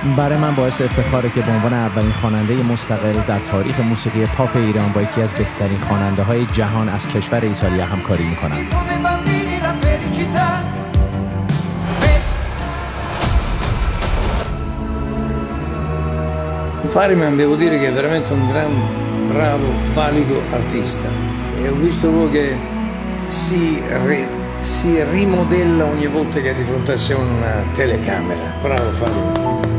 برای من باعث افتخاره که به عنوان اولین خواننده مستقل در تاریخ موسیقی پاپ ایران با یکی از بهترین خواننده‌های جهان از کشور ایتالیا همکاری می‌کنم. Fariman devo dire che è veramente un gran, bravo, valido artista e ho visto lui che si rimodella ogni volta che è di fronte a sé una telecamera. Bravo Fariman.